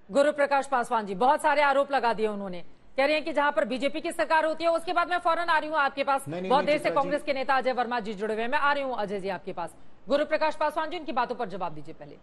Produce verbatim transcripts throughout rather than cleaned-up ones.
गुरु प्रकाश पासवान जी, बहुत सारे आरोप लगा दिए उन्होंने। कह रहे हैं कि जहां पर बीजेपी की सरकार होती है उसके बाद मैं फौरन आ रही हूं आपके पास। नहीं, नहीं, बहुत नहीं, देर से कांग्रेस के नेता अजय वर्मा जी जुड़े हुए हैं, मैं आ रही हूं अजय जी आपके पास। गुरु प्रकाश पासवान जी, उनकी बातों पर जवाब दीजिए पहले।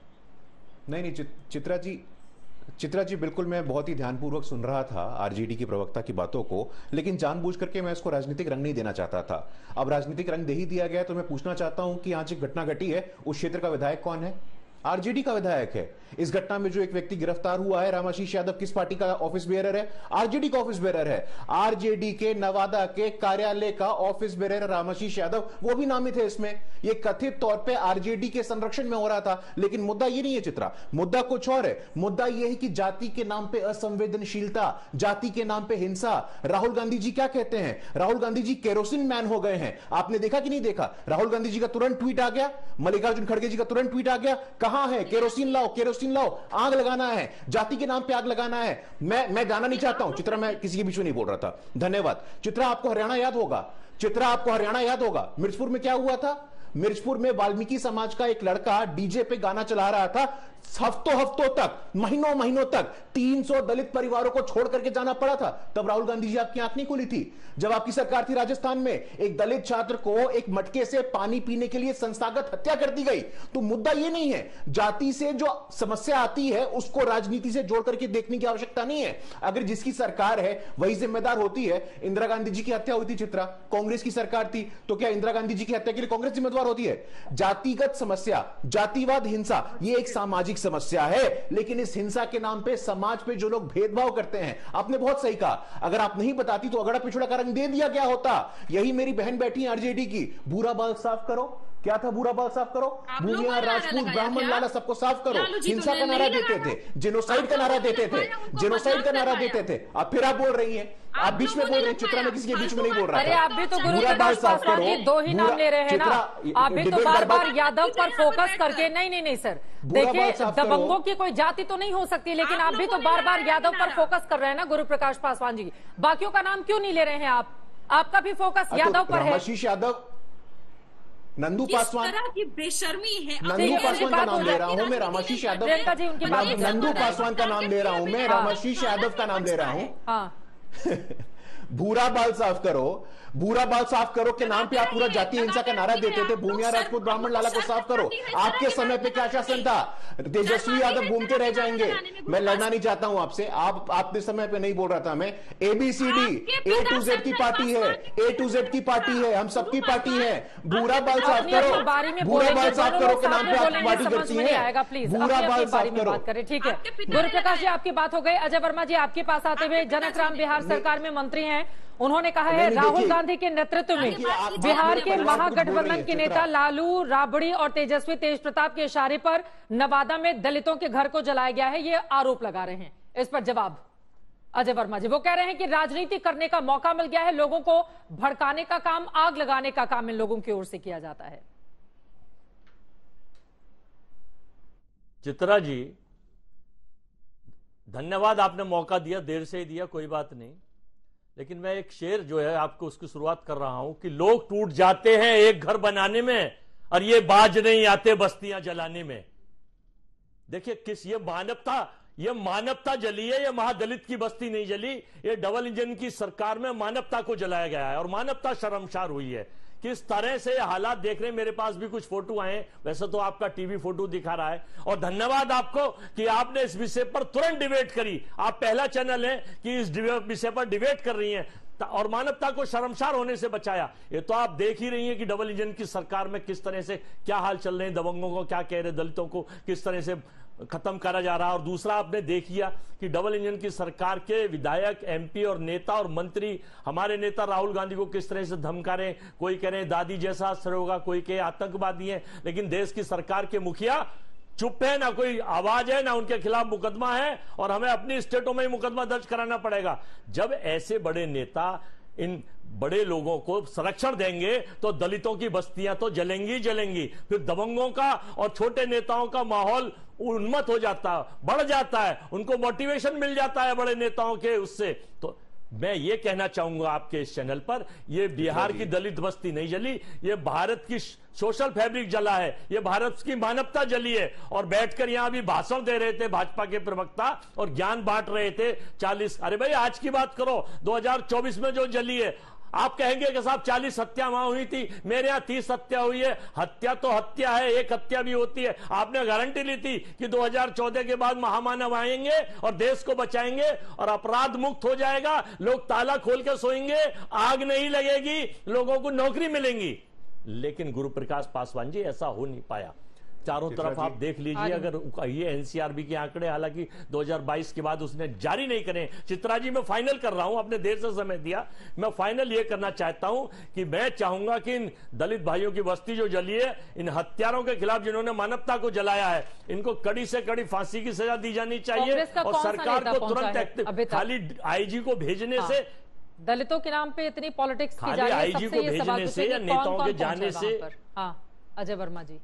नहीं नहीं चित्रा जी, चित्रा जी बिल्कुल, मैं बहुत ही ध्यानपूर्वक सुन रहा था आरजेडी की प्रवक्ता की बातों को, लेकिन जानबूझ करके मैं इसको राजनीतिक रंग नहीं देना चाहता था। अब राजनीतिक रंग दे ही दिया गया तो मैं पूछना चाहता हूं कि आज एक घटना घटी है, उस क्षेत्र का विधायक कौन है? आरजेडी का विधायक है। इस घटना में जो एक व्यक्ति गिरफ्तार हुआ है, रामाशीष यादव, किस पार्टी का ऑफिस बेरर है? आरजेडी का ऑफिस बेरर है। आरजेडी के नवादा के कार्यालय का ऑफिस बेरर रामाशीष यादव, वो भी नामित है इसमें। ये कथित तौर पे आरजेडी के संरक्षण में हो रहा था, लेकिन मुद्दा ये नहीं है चित्रा, मुद्दा कुछ और है। मुद्दा ये है कि जाति के नाम पे असंवेदनशीलता, जाति के नाम पे हिंसा। राहुल गांधी जी क्या कहते हैं? राहुल गांधी जी केरोसिन मैन हो गए हैं। आपने देखा कि नहीं देखा? राहुल गांधी जी का तुरंत ट्वीट आ गया, मल्लिकार्जुन खड़गे जी का तुरंत ट्वीट आ गया, कहां है केरोसिन लाओ, केरोसिन लाओ, आग लगाना है, जाति के नाम पे आग लगाना है। मैं मैं जाना नहीं चाहता हूं चित्रा, मैं किसी के बीच में नहीं बोल रहा था, धन्यवाद। चित्रा, आपको हरियाणा याद होगा, चित्रा आपको हरियाणा याद होगा, मिर्चपुर में क्या हुआ था? मिर्चपुर में वाल्मीकि समाज का एक लड़का डीजे पे गाना चला रहा था, हफ्तों हफ्तों तक, महीनों महीनों तक तीन सौ दलित परिवारों को छोड़ करके जाना पड़ा था। तब राहुल गांधी जी आपकी आंख नहीं खुली थी? जब आपकी सरकार थी राजस्थान में, एक दलित छात्र को एक मटके से पानी पीने के लिए संस्थागत हत्या कर दी गई। तो मुद्दा यह नहीं है, जाति से जो समस्या आती है उसको राजनीति से जोड़ करके देखने की आवश्यकता नहीं है। अगर जिसकी सरकार है वही जिम्मेदार होती है। इंदिरा गांधी जी की हत्या हुई थी चित्रा, कांग्रेस की सरकार थी, तो क्या इंदिरा गांधी जी की हत्या के लिए कांग्रेस जिम्मेदार होती है? जातिगत समस्या, जातिवाद, हिंसा, यह एक सामाजिक समस्या है, लेकिन इस हिंसा के नाम पे समाज पे जो लोग भेदभाव करते हैं, आपने बहुत सही कहा, अगर आप नहीं बताती तो अगड़ा पिछड़ा का रंग दे दिया गया होता। यही मेरी बहन बैठी है आरजेडी की, बुरा बाल साफ करो, क्या था बुरा बाल साफ करो, भूमिया, राजपूत, ब्राह्मण, लाला, सबको साफ करो। हिंसा का नारा देते थे, जेनोसाइड का नारा देते थे, जेनोसाइड का नारा देते थे। अब फिर आप बोल रही हैं, आप बीच में बोल रही हैं चित्रा, में किसी के बीच में नहीं बोल रहा। अरे आप भी तो गुरु प्रकाश पासवान जी दो ही नाम ले रहे हैं ना, आप भी तो बार बार यादव पर फोकस करके। नहीं नहीं नहीं सर, देखिए दबंगों की कोई जाति तो नहीं हो सकती, लेकिन आप भी तो बार बार यादव पर फोकस कर रहे हैं ना गुरु प्रकाश पासवान जी। बाकियों का नाम क्यों नहीं ले रहे हैं आप? आपका भी फोकस यादव पर है। रामाशीष यादव, नंदू पासवान की बेशर्मी है। नंदू पासवान का नाम ले रहा हूं मैं, रामाशीष यादव, नंदू पासवान का नाम ले रहा हूं मैं, रामाशीष यादव का नाम ले रहा हूं। भूरा बाल साफ करो, भूरा बाल साफ करो के नाम पे आप पूरा जातीय हिंसा का नारा देते थे। भूमिया, राजपूत, ब्राह्मण, लाला को साफ करो। आपके समय पे क्या शासन था? तेजस्वी यादव घूमते रह जाएंगे। मैं लड़ना नहीं चाहता हूं आपसे, आप आपके समय पे नहीं बोल रहा था मैं। एबीसीडी, ए टू जेड की पार्टी है, ए टू जेड की पार्टी है, हम सबकी पार्टी है। भूरा बाल साफ करो, भूरा बाल साफ करो के नाम पे आप पार्टी करती है। भूरा बाल साफ करो। ठीक है गुरु प्रकाश जी, आपकी बात हो गई। अजय वर्मा जी आपके पास आते हुए, जनक राम बिहार सरकार में मंत्री हैं, उन्होंने कहा है राहुल गांधी के नेतृत्व में बिहार के महागठबंधन के नेता लालू, राबड़ी और तेजस्वी तेज प्रताप के इशारे पर नवादा में दलितों के घर को जलाया गया है, ये आरोप लगा रहे हैं। इस पर जवाब अजय वर्मा जी, वो कह रहे हैं कि राजनीति करने का मौका मिल गया है, लोगों को भड़काने का काम, आग लगाने का काम इन लोगों की ओर से किया जाता है। चित्रा जी धन्यवाद, आपने मौका दिया, देर से ही दिया, कोई बात नहीं। लेकिन मैं एक शेर जो है आपको उसकी शुरुआत कर रहा हूं कि लोग टूट जाते हैं एक घर बनाने में और ये बाज नहीं आते बस्तियां जलाने में। देखिए किस, ये मानवता, ये मानवता जली है, ये महादलित की बस्ती नहीं जली, ये डबल इंजन की सरकार में मानवता को जलाया गया है और मानवता शर्मसार हुई है। किस तरह से हालात देख रहे हैं, मेरे पास भी कुछ फोटो आए, वैसे तो आपका टीवी फोटो दिखा रहा है, और धन्यवाद आपको कि आपने इस विषय पर तुरंत डिबेट करी। आप पहला चैनल है कि इस विषय पर डिबेट कर रही हैं और मानवता को शर्मसार होने से बचाया। ये तो आप देख ही रही हैं कि डबल इंजन की सरकार में किस तरह से क्या हाल चल रहे हैं, दबंगों को क्या कह रहे, दलितों को किस तरह से खत्म करा जा रहा है। और दूसरा आपने देख लिया कि डबल इंजन की सरकार के विधायक, एमपी और नेता और मंत्री हमारे नेता राहुल गांधी को किस तरह से धमका रहे हैं। कोई कह रहे हैं दादी जैसा असर होगा, कोई कहे आतंकवादी है, लेकिन देश की सरकार के मुखिया चुप है, ना कोई आवाज है, ना उनके खिलाफ मुकदमा है, और हमें अपनी स्टेटों में ही मुकदमा दर्ज कराना पड़ेगा। जब ऐसे बड़े नेता इन बड़े लोगों को संरक्षण देंगे तो दलितों की बस्तियां तो जलेंगी जलेंगी, फिर दबंगों का और छोटे नेताओं का माहौल उन्मत्त हो जाता है, बढ़ जाता है, उनको मोटिवेशन मिल जाता है बड़े नेताओं के उससे। तो मैं ये कहना चाहूंगा आपके इस चैनल पर, ये बिहार की दलित बस्ती नहीं जली, ये भारत की सोशल फैब्रिक जला है, ये भारत की मानवता जली है। और बैठकर यहां भी भाषण दे रहे थे भाजपा के प्रवक्ता और ज्ञान बांट रहे थे चालीस, अरे भाई आज की बात करो, दो हज़ार चौबीस में जो जली है। आप कहेंगे कि साहब चालीस हत्या वहां हुई थी, मेरे यहां तीस हत्या हुई है। हत्या तो हत्या है, एक हत्या भी होती है। आपने गारंटी ली थी कि दो हज़ार चौदह के बाद महामानव आएंगे और देश को बचाएंगे और अपराध मुक्त हो जाएगा, लोग ताला खोल के सोएंगे, आग नहीं लगेगी, लोगों को नौकरी मिलेंगी। लेकिन गुरु प्रकाश पासवान जी ऐसा हो नहीं पाया। चारों तरफ आप देख लीजिए, अगर ये एनसीआरबी के आंकड़े हालांकि दो हज़ार बाईस के बाद उसने जारी नहीं करे। चित्रा जी मैं फाइनल कर रहा हूं, आपने देर से समय दिया, मैं फाइनल ये करना चाहता हूं कि मैं चाहूंगा कि इन दलित भाइयों की बस्ती जो जली है, इन हत्यारों के खिलाफ जिन्होंने मानवता को जलाया है, इनको कड़ी से कड़ी फांसी की सजा दी जानी चाहिए और सरकार को तुरंत खाली आईजी को भेजने से, दलितों के नाम पे इतनी पॉलिटिक्स की जा रही है, आईजी को भेजने से या नेताओं के जाने से। हाँ अजय वर्मा जी,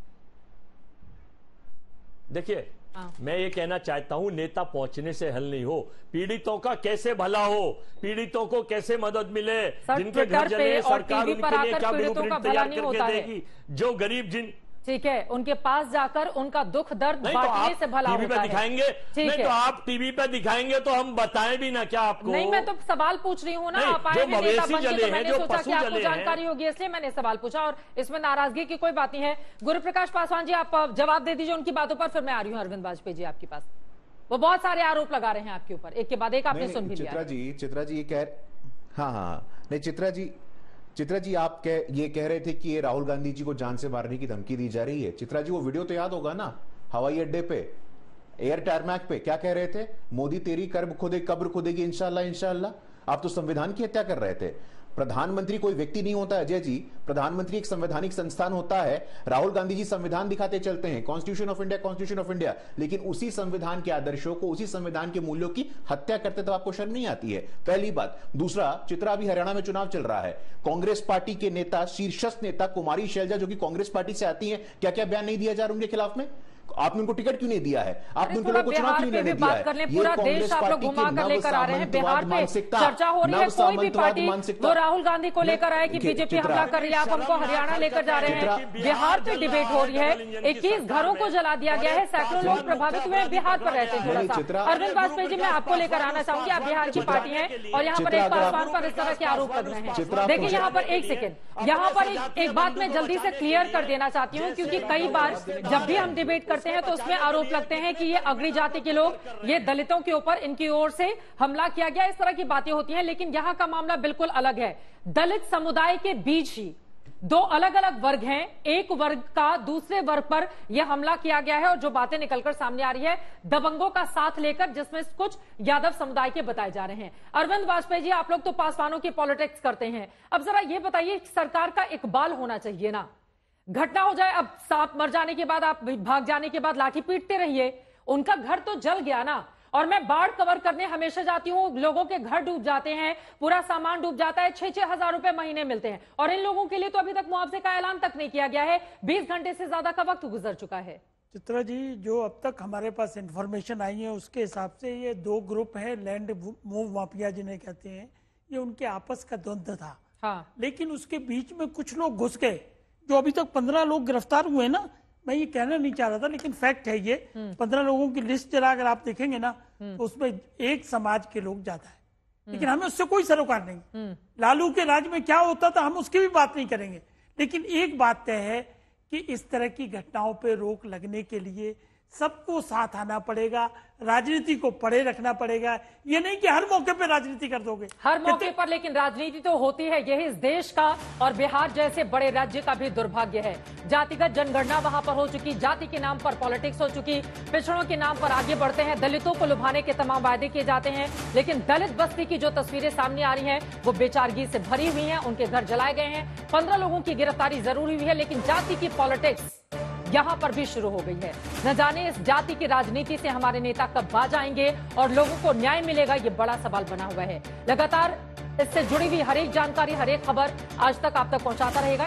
देखिए मैं ये कहना चाहता हूं, नेता पहुंचने से हल नहीं हो, पीड़ितों का कैसे भला हो, पीड़ितों को कैसे मदद मिले, जिनके घर जले सरकार उनके लिए क्या ब्लूप्रिंट तैयार करके देगी, जो गरीब जिन ठीक है उनके पास जाकर उनका दुख दर्द बांटने से भला टीवी पे दिखाएंगे, नहीं तो आप टीवी पे दिखाएंगे तो हम बताएं भी ना क्या आपको। नहीं मैं तो सवाल पूछ रही हूँ ना, आप आए हैं नेता बन के, तो मैंने सोचा कि आपको जानकारी होगी इसलिए मैंने सवाल पूछा और इसमें नाराजगी की कोई बात नहीं है। गुरु प्रकाश पासवान जी आप जवाब दे दीजिए उनकी बातों पर, फिर मैं आ रही हूँ अरविंद वाजपेयी जी आपके पास। वो बहुत सारे आरोप लगा रहे हैं आपके ऊपर, एक के बाद एक आपने सुन भी लिया। चित्रा जी चित्रा जी ये कह हाँ हाँ नहीं चित्रा जी चित्रा जी आप कह ये कह रहे थे कि ये राहुल गांधी जी को जान से मारने की धमकी दी जा रही है। चित्रा जी वो वीडियो तो याद होगा ना, हवाई अड्डे पे, एयर टारमैक पे क्या कह रहे थे, मोदी तेरी कर्ब खुदे कब्र खुदेगी इंशाल्लाह इंशाल्लाह। आप तो संविधान की हत्या कर रहे थे। प्रधानमंत्री कोई व्यक्ति नहीं होता अजय जी, प्रधानमंत्री एक संवैधानिक संस्थान होता है। राहुल गांधी जी संविधान दिखाते चलते हैं, constitution of India constitution of India, लेकिन उसी संविधान के आदर्शों को, उसी संविधान के मूल्यों की हत्या करते तो आपको शर्म नहीं आती है? पहली बात। दूसरा, चित्रा अभी हरियाणा में चुनाव चल रहा है, कांग्रेस पार्टी के नेता, शीर्षस्थ नेता कुमारी शैलजा जो कि कांग्रेस पार्टी से आती है, क्या क्या बयान नहीं दिया जा रहा उनके खिलाफ में? आपने उनको टिकट क्यों नहीं दिया है? आपने उनको लोगों को चुनाव क्यों नहीं लड़ने दिया है? पूरा देश आप लोग घुमा कर लेकर आ रहे हैं, बिहार पे चर्चा हो रही है, कोई भी पार्टी जो राहुल गांधी को लेकर आए कि बीजेपी हमला कर रही है, आप हमको हरियाणा लेकर जा रहे हैं। बिहार पे डिबेट हो रही है, इक्कीस घरों को जला दिया गया है, सैकड़ों लोग प्रभावित हुए हैं बिहार पर रहते हैं। थोड़ा सा अरविंद वाजपेयी जी मैं आपको लेकर आना चाहूंगी, आप बिहार की पार्टी है और यहाँ पर एक पासवान पर इस तरह के आरोप लग रहे हैं। देखिए यहाँ पर एक सेकेंड, यहाँ पर एक बात मैं जल्दी से क्लियर कर देना चाहती हूँ, क्योंकि कई बार जब भी हम डिबेट करते हैं तो उसमें आरोप लगते हैं कि ये अग्नि जाति के लोग, ये दलितों के ऊपर इनकी ओर से हमला किया गया, इस तरह की बातें होती हैं। लेकिन यहां का मामला बिल्कुल अलग है। दलित समुदाय के बीच ही दो अलग अलग वर्ग हैं, एक वर्ग का दूसरे वर्ग पर यह हमला किया गया है और जो बातें निकलकर सामने आ रही है दबंगों का साथ लेकर, जिसमें कुछ यादव समुदाय के बताए जा रहे हैं। अरविंद वाजपेयी जी आप लोग तो पासवानों की पॉलिटिक्स करते हैं, अब जरा ये बताइए, सरकार का इकबाल होना चाहिए ना, घटना हो जाए, अब सांप मर जाने के बाद, आप भाग जाने के बाद लाठी पीटते रहिए, उनका घर तो जल गया ना। और मैं बाढ़ कवर करने हमेशा जाती हूं, लोगों के घर डूब जाते हैं, पूरा सामान डूब जाता है, छह छह हजार रुपए महीने मिलते हैं और इन लोगों के लिए तो अभी तक मुआवजे का ऐलान तक नहीं किया गया है। बीस घंटे से ज्यादा का वक्त गुजर चुका है। चित्रा जी, जो अब तक हमारे पास इंफॉर्मेशन आई है उसके हिसाब से ये दो ग्रुप है, लैंड मूव माफिया जिन्हें कहते हैं, ये उनके आपस का द्वंद्व था। हाँ। लेकिन उसके बीच में कुछ लोग घुस गए, जो अभी तक पंद्रह लोग गिरफ्तार हुए ना, मैं ये कहना नहीं चाह रहा था लेकिन फैक्ट है ये, पंद्रह लोगों की लिस्ट जरा अगर आप देखेंगे ना तो उसमें एक समाज के लोग ज्यादा है, लेकिन हमें उससे कोई सरोकार नहीं। लालू के राज में क्या होता था हम उसकी भी बात नहीं करेंगे, लेकिन एक बात तय है कि इस तरह की घटनाओं पर रोक लगने के लिए सबको साथ आना पड़ेगा, राजनीति को पड़े रखना पड़ेगा। ये नहीं कि हर मौके पर राजनीति कर दोगे, हर मौके पर, लेकिन राजनीति तो होती है। यही इस देश का और बिहार जैसे बड़े राज्य का भी दुर्भाग्य है। जातिगत जनगणना वहां पर हो चुकी, जाति के नाम पर पॉलिटिक्स हो चुकी, पिछड़ों के नाम पर आगे बढ़ते हैं, दलितों को लुभाने के तमाम वायदे किए जाते हैं, लेकिन दलित बस्ती की जो तस्वीरें सामने आ रही हैं वो बेचारगी से भरी हुई हैं। उनके घर जलाए गए हैं, पंद्रह लोगों की गिरफ्तारी जरूर हुई है, लेकिन जाति की पॉलिटिक्स यहां पर भी शुरू हो गई है। न जाने इस जाति की राजनीति से हमारे नेता कब बाज आएंगे और लोगों को न्याय मिलेगा, ये बड़ा सवाल बना हुआ है। लगातार इससे जुड़ी हुई हर एक जानकारी, हर एक खबर आज तक आप तक पहुंचाता रहेगा।